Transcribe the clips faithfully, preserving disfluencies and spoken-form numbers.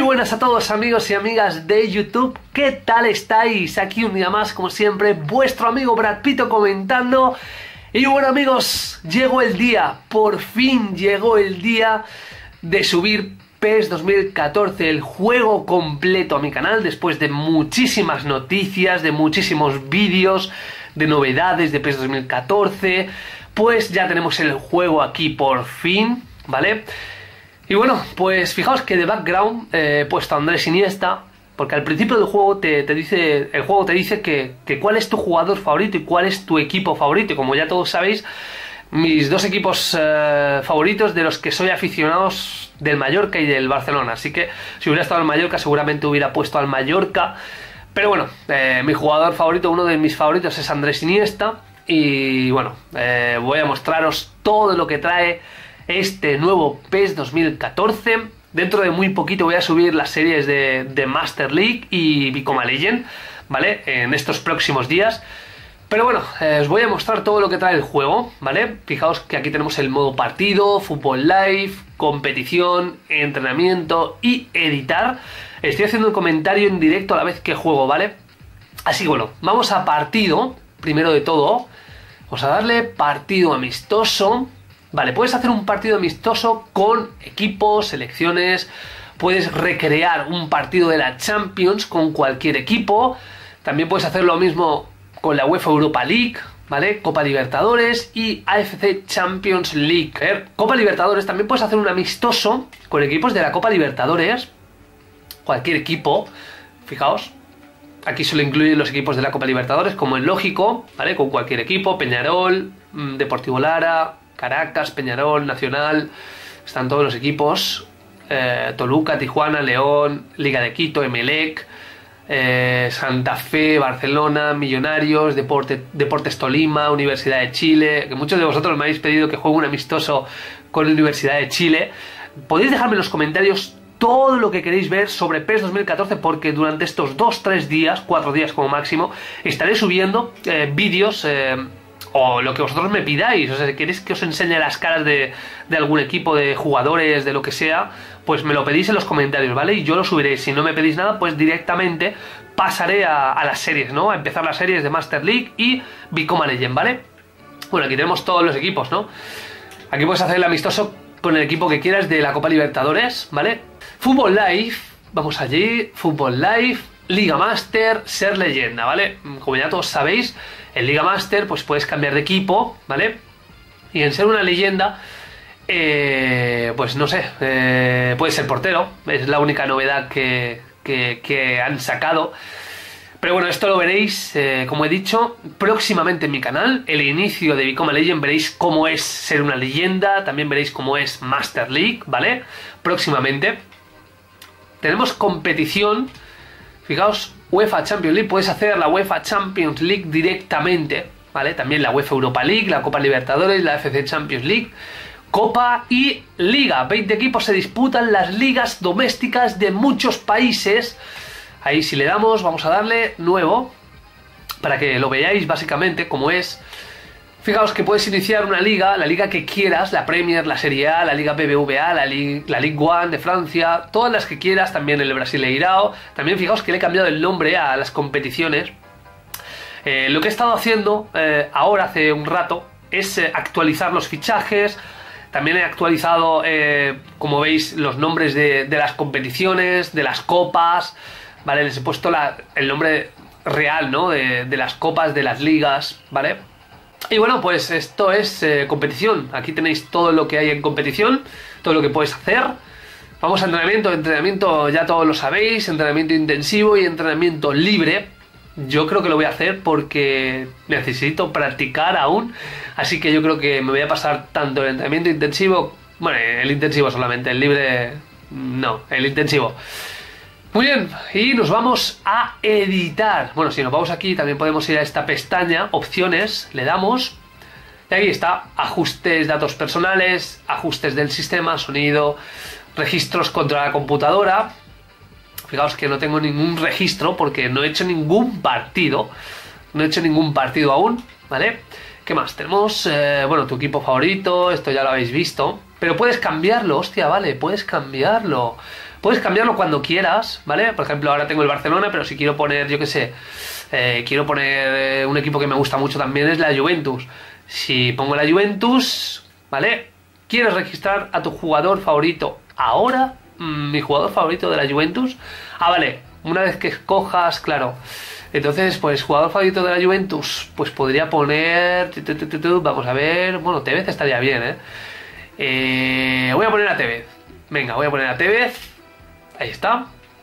buenas a todos amigos y amigas de YouTube, ¿qué tal estáis? Aquí un día más, como siempre, vuestro amigo Brad Pito comentando. Y bueno amigos, llegó el día, por fin llegó el día de subir PES dos mil catorce, el juego completo a mi canal, después de muchísimas noticias, de muchísimos vídeos, de novedades de PES dos mil catorce, pues ya tenemos el juego aquí por fin, ¿vale? Y bueno, pues fijaos que de background eh, he puesto a Andrés Iniesta, porque al principio del juego te, te dice, el juego te dice que, que cuál es tu jugador favorito y cuál es tu equipo favorito. Y como ya todos sabéis, mis dos equipos eh, favoritos de los que soy aficionados del Mallorca y del Barcelona. Así que si hubiera estado en Mallorca seguramente hubiera puesto al Mallorca. Pero bueno, eh, mi jugador favorito, uno de mis favoritos es Andrés Iniesta. Y bueno, eh, voy a mostraros todo lo que trae este nuevo PES dos mil catorce. Dentro de muy poquito voy a subir las series de, de Master League y Become a Legend, ¿vale? En estos próximos días. Pero bueno, eh, os voy a mostrar todo lo que trae el juego, ¿vale? Fijaos que aquí tenemos el modo partido, fútbol live, competición, entrenamiento y editar. Estoy haciendo un comentario en directo a la vez que juego, ¿vale? Así que bueno, vamos a partido, primero de todo. Vamos a darle partido amistoso. Vale, puedes hacer un partido amistoso con equipos, selecciones, puedes recrear un partido de la Champions con cualquier equipo, también puedes hacer lo mismo con la UEFA Europa League, ¿vale? Copa Libertadores y A F C Champions League. ¿eh? Copa Libertadores, también puedes hacer un amistoso con equipos de la Copa Libertadores, cualquier equipo, fijaos. Aquí solo incluyen los equipos de la Copa Libertadores, como es lógico, ¿vale? Con cualquier equipo, Peñarol, Deportivo Lara, Caracas, Peñarol, Nacional, están todos los equipos, eh, Toluca, Tijuana, León, Liga de Quito, Emelec, eh, Santa Fe, Barcelona, Millonarios, Deporte, Deportes Tolima, Universidad de Chile, que muchos de vosotros me habéis pedido que juegue un amistoso con la Universidad de Chile. Podéis dejarme en los comentarios todo lo que queréis ver sobre PES dos mil catorce, porque durante estos dos tres días, cuatro días como máximo, estaré subiendo eh, vídeos eh, o lo que vosotros me pidáis. O sea, si queréis que os enseñe las caras de, de algún equipo, de jugadores, de lo que sea, pues me lo pedís en los comentarios, ¿vale? Y yo lo subiré. Si no me pedís nada, pues directamente pasaré a, a las series, ¿no? A empezar las series de Master League y Become a Legend, ¿vale? Bueno, aquí tenemos todos los equipos, ¿no? Aquí puedes hacer el amistoso con el equipo que quieras de la Copa Libertadores, ¿vale? Fútbol Live, vamos allí, Fútbol Live, Liga Master, ser leyenda, ¿vale? Como ya todos sabéis, en Liga Master pues puedes cambiar de equipo, ¿vale? Y en ser una leyenda, eh, pues no sé, eh, puedes ser portero, es la única novedad que, que, que han sacado. Pero bueno, esto lo veréis, eh, como he dicho, próximamente en mi canal. El inicio de Become a Legend, veréis cómo es ser una leyenda, también veréis cómo es Master League, ¿vale? Próximamente. Tenemos competición, fijaos, UEFA Champions League, puedes hacer la UEFA Champions League directamente, ¿vale? También la UEFA Europa League, la Copa Libertadores, la A F C Champions League, Copa y Liga. veinte equipos se disputan las ligas domésticas de muchos países. Ahí si le damos, vamos a darle nuevo, para que lo veáis básicamente cómo es. Fijaos que puedes iniciar una liga, la liga que quieras, la Premier, la Serie A, la Liga B B V A, la, Ligue, la Ligue uno de Francia, todas las que quieras, también el Brasileirao. También fijaos que le he cambiado el nombre a las competiciones. Eh, lo que he estado haciendo eh, ahora, hace un rato, es eh, actualizar los fichajes. También he actualizado, eh, como veis, los nombres de, de las competiciones, de las copas, ¿vale? Les he puesto la, el nombre real, ¿no? De, de las copas, de las ligas, ¿vale? Y bueno, pues esto es eh, competición. Aquí tenéis todo lo que hay en competición, todo lo que puedes hacer. Vamos a entrenamiento. Entrenamiento ya todos lo sabéis, entrenamiento intensivo y entrenamiento libre. Yo creo que lo voy a hacer porque necesito practicar aún. Así que yo creo que me voy a pasar tanto el entrenamiento intensivo, bueno, el intensivo solamente, el libre no, el intensivo. Muy bien, y nos vamos a editar. Bueno, si nos vamos aquí también podemos ir a esta pestaña, opciones, le damos. Y aquí está, ajustes, datos personales, ajustes del sistema, sonido, registros contra la computadora. Fijaos que no tengo ningún registro porque no he hecho ningún partido. No he hecho ningún partido aún, ¿vale? ¿Qué más? Tenemos, eh, bueno, tu equipo favorito, esto ya lo habéis visto. Pero puedes cambiarlo, hostia, vale, puedes cambiarlo. Puedes cambiarlo cuando quieras, ¿vale? Por ejemplo, ahora tengo el Barcelona, pero si quiero poner, yo qué sé, eh, quiero poner eh, un equipo que me gusta mucho también es la Juventus. Si pongo la Juventus, ¿vale? ¿Quieres registrar a tu jugador favorito ahora? Mm, mi jugador favorito de la Juventus. Ah, vale, una vez que escojas, claro. Entonces, pues, jugador favorito de la Juventus, pues podría poner... Vamos a ver... Bueno, Tevez estaría bien, ¿eh? eh voy a poner a Tevez. Venga, voy a poner a Tevez. Ahí está.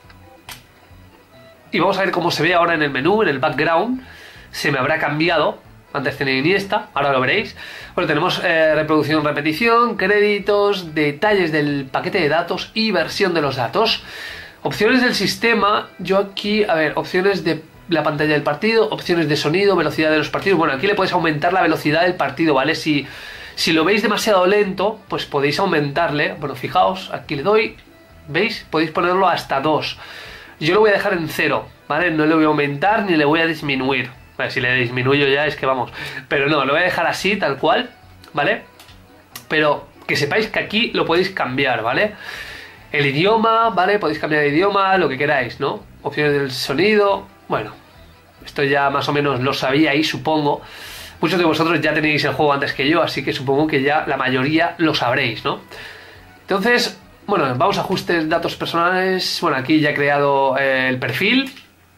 Y vamos a ver cómo se ve ahora en el menú, en el background. Se me habrá cambiado. Antes tenía Iniesta, ahora lo veréis. Bueno, tenemos eh, reproducción, repetición, créditos, detalles del paquete de datos y versión de los datos. Opciones del sistema, yo aquí, a ver, opciones de la pantalla del partido, opciones de sonido, velocidad de los partidos. Bueno, aquí le podéis aumentar la velocidad del partido, ¿vale? Si, si lo veis demasiado lento, pues podéis aumentarle. Bueno, fijaos, aquí le doy, ¿veis? Podéis ponerlo hasta dos. Yo lo voy a dejar en cero, ¿vale? No le voy a aumentar ni le voy a disminuir. Vale, si le disminuyo ya es que vamos. Pero no, lo voy a dejar así, tal cual, ¿vale? Pero que sepáis que aquí lo podéis cambiar, ¿vale? El idioma, ¿vale? Podéis cambiar de idioma, lo que queráis, ¿no? Opciones del sonido. Bueno, esto ya más o menos lo sabíais, supongo. Muchos de vosotros ya tenéis el juego antes que yo, así que supongo que ya la mayoría lo sabréis, ¿no? Entonces, bueno, vamos a ajustes, datos personales. Bueno, aquí ya he creado eh, el perfil.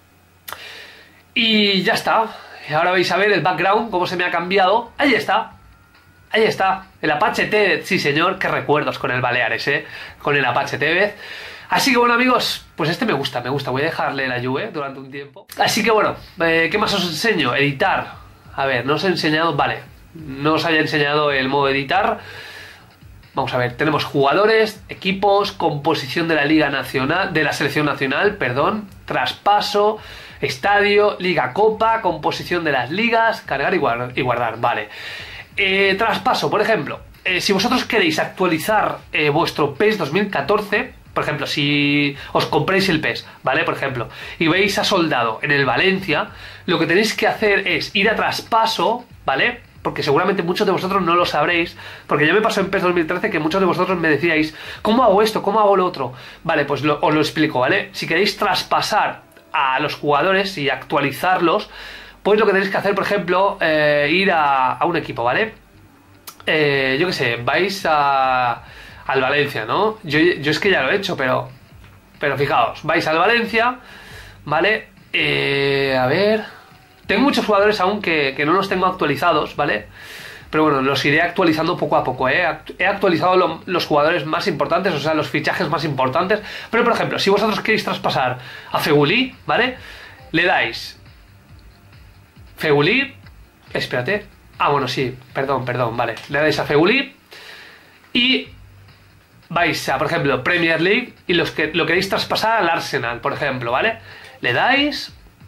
Y ya está. Ahora vais a ver el background, cómo se me ha cambiado. Ahí está. Ahí está. El Apache Tevez. Sí, señor. Qué recuerdos con el Baleares, ¿eh? Con el Apache Tevez. Así que bueno, amigos, pues este me gusta, me gusta. Voy a dejarle la Juve durante un tiempo. Así que bueno, eh, ¿qué más os enseño? Editar. A ver, no os he enseñado... Vale, no os haya enseñado el modo editar. Vamos a ver, tenemos jugadores, equipos, composición de la Liga Nacional, de la Selección Nacional, perdón, traspaso, estadio, Liga Copa, composición de las ligas, cargar y, guard y guardar, vale. Eh, traspaso, por ejemplo, eh, si vosotros queréis actualizar eh, vuestro PES dos mil catorce, por ejemplo, si os compréis el PES, ¿vale? Por ejemplo, y veis a Soldado en el Valencia, lo que tenéis que hacer es ir a traspaso, ¿vale? Porque seguramente muchos de vosotros no lo sabréis, porque ya me pasó en PES dos mil trece que muchos de vosotros me decíais, ¿cómo hago esto? ¿Cómo hago lo otro? Vale, pues lo, os lo explico, ¿vale? Si queréis traspasar a los jugadores y actualizarlos, pues lo que tenéis que hacer, por ejemplo, eh, ir a, a un equipo, ¿vale? Eh, yo qué sé, vais a, al Valencia, ¿no? Yo, yo es que ya lo he hecho, pero, pero fijaos, vais al Valencia, ¿vale? Eh, a ver... Tengo muchos jugadores aún que, que no los tengo actualizados, ¿vale? Pero bueno, los iré actualizando poco a poco, ¿eh? He actualizado lo, los jugadores más importantes, o sea, los fichajes más importantes. Pero, por ejemplo, si vosotros queréis traspasar a Fegulí, ¿vale? Le dais... Fegulí... Espérate. Ah, bueno, sí, perdón, perdón, vale. Le dais a Fegulí y vais a, por ejemplo, Premier League y los que lo queréis traspasar al Arsenal, por ejemplo, ¿vale? Le dais...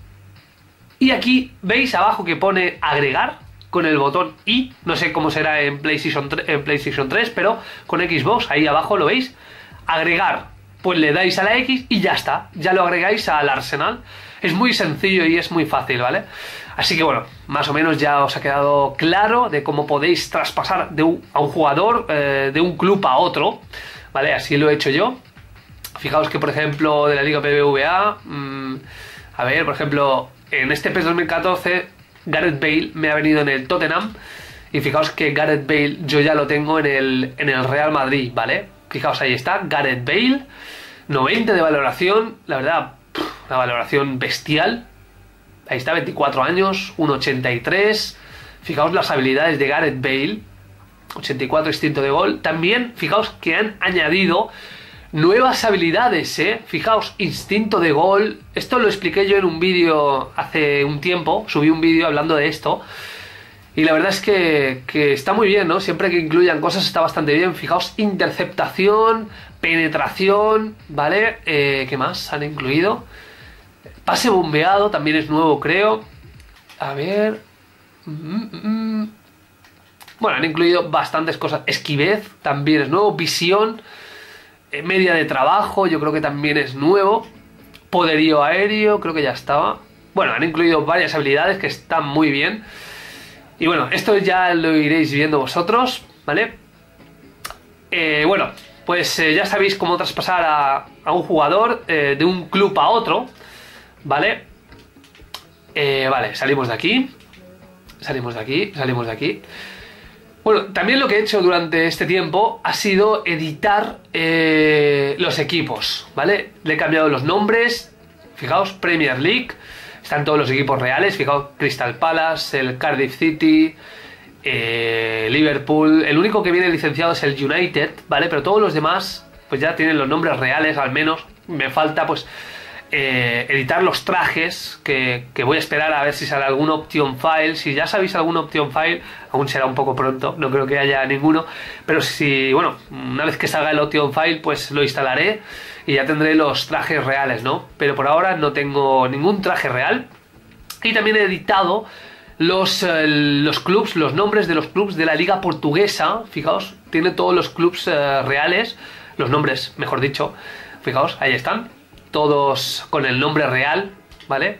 Y aquí veis abajo que pone agregar con el botón I, no sé cómo será en PlayStation, en PlayStation tres, pero con Xbox, ahí abajo lo veis, agregar, pues le dais a la X y ya está, ya lo agregáis al Arsenal. Es muy sencillo y es muy fácil, ¿vale? Así que bueno, más o menos ya os ha quedado claro de cómo podéis traspasar de un, a un jugador eh, de un club a otro, ¿vale? Así lo he hecho yo. Fijaos que, por ejemplo, de la Liga B B V A, mmm, a ver, por ejemplo... En este PES dos mil catorce, Gareth Bale me ha venido en el Tottenham. Y fijaos que Gareth Bale yo ya lo tengo en el, en el Real Madrid, ¿vale? Fijaos, ahí está, Gareth Bale, noventa de valoración. La verdad, pff, una valoración bestial. Ahí está, veinticuatro años, uno ochenta y tres. Fijaos las habilidades de Gareth Bale, ochenta y cuatro instinto de gol. También, fijaos que han añadido... nuevas habilidades, ¿eh? Fijaos, instinto de gol. Esto lo expliqué yo en un vídeo hace un tiempo. Subí un vídeo hablando de esto. Y la verdad es que, que está muy bien, ¿no? Siempre que incluyan cosas está bastante bien. Fijaos, interceptación, penetración, ¿vale? Eh, ¿Qué más han incluido? Pase bombeado también es nuevo, creo. A ver... Mm, mm. Bueno, han incluido bastantes cosas. Esquivez también es nuevo. Visión... media de trabajo, yo creo que también es nuevo. Poderío aéreo, creo que ya estaba. Bueno, han incluido varias habilidades que están muy bien. Y bueno, esto ya lo iréis viendo vosotros, ¿vale? Eh, bueno, pues eh, ya sabéis cómo traspasar a, a un jugador eh, de un club a otro, ¿vale? Eh, vale, salimos de aquí, salimos de aquí, salimos de aquí. Bueno, también lo que he hecho durante este tiempo ha sido editar eh, los equipos, ¿vale? Le he cambiado los nombres, fijaos, Premier League, están todos los equipos reales, fijaos, Crystal Palace, el Cardiff City, eh, Liverpool, el único que viene licenciado es el United, ¿vale? Pero todos los demás, pues ya tienen los nombres reales, al menos. Me falta, pues, eh, editar los trajes, que, que voy a esperar a ver si sale algún option file. Si ya sabéis algún option file, aún será un poco pronto, no creo que haya ninguno, pero si, bueno, una vez que salga el option file, pues lo instalaré y ya tendré los trajes reales, ¿no? Pero por ahora no tengo ningún traje real. Y también he editado los, eh, los clubs, los nombres de los clubs de la liga portuguesa. Fijaos, tiene todos los clubs eh, reales, los nombres, mejor dicho. Fijaos, ahí están, todos con el nombre real, ¿vale?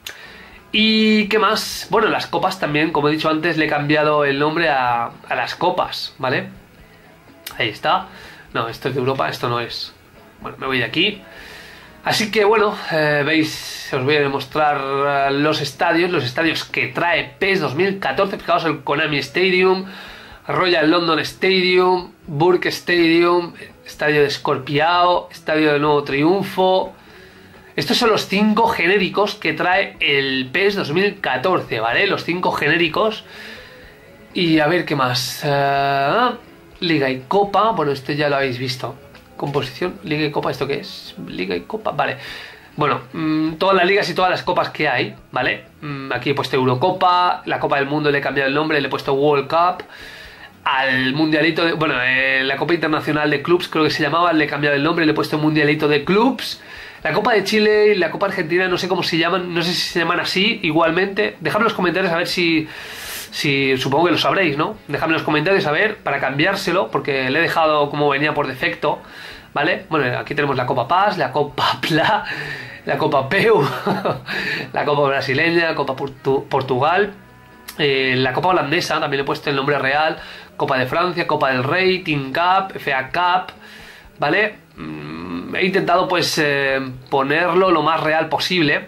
¿Y qué más? Bueno, las copas también, como he dicho antes, le he cambiado el nombre a, a las copas, ¿vale? Ahí está. No, esto es de Europa, esto no es. Bueno, me voy de aquí. Así que bueno, eh, veis, os voy a demostrar uh, los estadios, los estadios que trae PES dos mil catorce. Fijaos, el Konami Stadium, Royal London Stadium, Burke Stadium, Estadio de Scorpiao, Estadio de Nuevo Triunfo. Estos son los cinco genéricos que trae el PES dos mil catorce, ¿vale? Los cinco genéricos. Y a ver qué más. Uh, Liga y Copa, bueno, este ya lo habéis visto. Composición, Liga y Copa, ¿esto qué es? Liga y Copa, vale. Bueno, mmm, todas las ligas y todas las copas que hay, ¿vale? Mmm, aquí he puesto Eurocopa, la Copa del Mundo le he cambiado el nombre, le he puesto World Cup. Al Mundialito, de, bueno, eh, la Copa Internacional de Clubs creo que se llamaba, le he cambiado el nombre, le he puesto Mundialito de Clubs. La Copa de Chile y la Copa Argentina no sé cómo se llaman, no sé si se llaman así igualmente. Dejadme en los comentarios a ver si, si supongo que lo sabréis, ¿no? Dejadme en los comentarios a ver para cambiárselo, porque le he dejado como venía por defecto, ¿vale? Bueno, aquí tenemos la Copa Paz, la Copa Pla, la Copa Peu, la Copa Brasileña, la Copa Portu Portugal, eh, la Copa Holandesa, también le he puesto el nombre real, Copa de Francia, Copa del Rey, Team Cup, F A Cup, ¿vale? Mm, he intentado pues eh, ponerlo lo más real posible.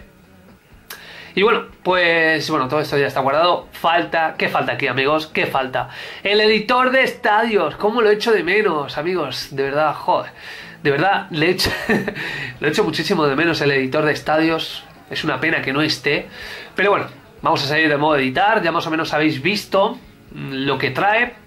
Y bueno, pues bueno, todo esto ya está guardado. Falta, ¿qué falta aquí, amigos? ¿Qué falta? El editor de estadios. ¿Cómo lo he hecho de menos, amigos? De verdad, joder. De verdad, le he hecho, le he hecho muchísimo de menos el editor de estadios. Es una pena que no esté. Pero bueno, vamos a salir de modo editar. Ya más o menos habéis visto lo que trae.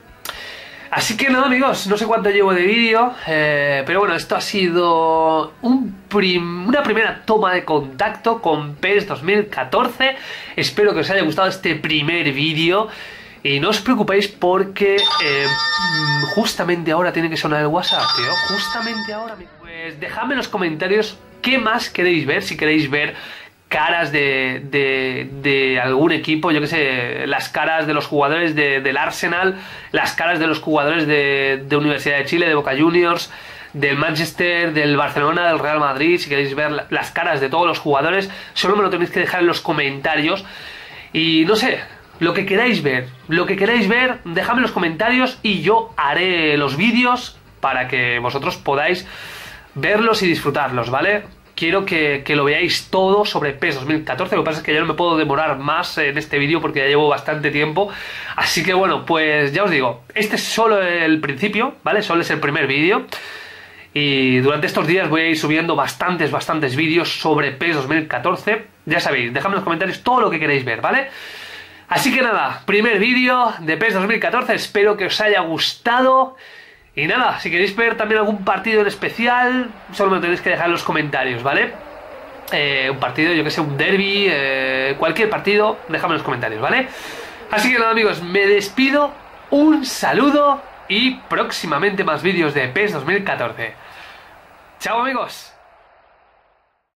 Así que nada, amigos, no sé cuánto llevo de vídeo, eh, pero bueno, esto ha sido un prim una primera toma de contacto con PES dos mil catorce. Espero que os haya gustado este primer vídeo y no os preocupéis porque eh, justamente ahora tiene que sonar el WhatsApp, tío. Justamente ahora. Pues dejadme en los comentarios qué más queréis ver, si queréis ver caras de, de, de algún equipo, yo que sé, las caras de los jugadores de, del Arsenal, las caras de los jugadores de, de Universidad de Chile, de Boca Juniors, del Manchester, del Barcelona, del Real Madrid. Si queréis ver las caras de todos los jugadores, solo me lo tenéis que dejar en los comentarios. Y no sé, lo que queráis ver, lo que queráis ver, dejadme en los comentarios y yo haré los vídeos para que vosotros podáis verlos y disfrutarlos, ¿vale? Quiero que, que lo veáis todo sobre PES dos mil catorce. Lo que pasa es que ya no me puedo demorar más en este vídeo porque ya llevo bastante tiempo. Así que bueno, pues ya os digo, este es solo el principio, ¿vale? Solo es el primer vídeo. Y durante estos días voy a ir subiendo bastantes, bastantes vídeos sobre PES dos mil catorce. Ya sabéis, dejadme en los comentarios todo lo que queréis ver, ¿vale? Así que nada, primer vídeo de PES dos mil catorce. Espero que os haya gustado. Y nada, si queréis ver también algún partido en especial, solo me lo tenéis que dejar en los comentarios, ¿vale? Eh, un partido, yo que sé, un derbi, eh, cualquier partido, dejadme en los comentarios, ¿vale? Así que nada, amigos, me despido, un saludo y próximamente más vídeos de PES dos mil catorce. ¡Chao, amigos!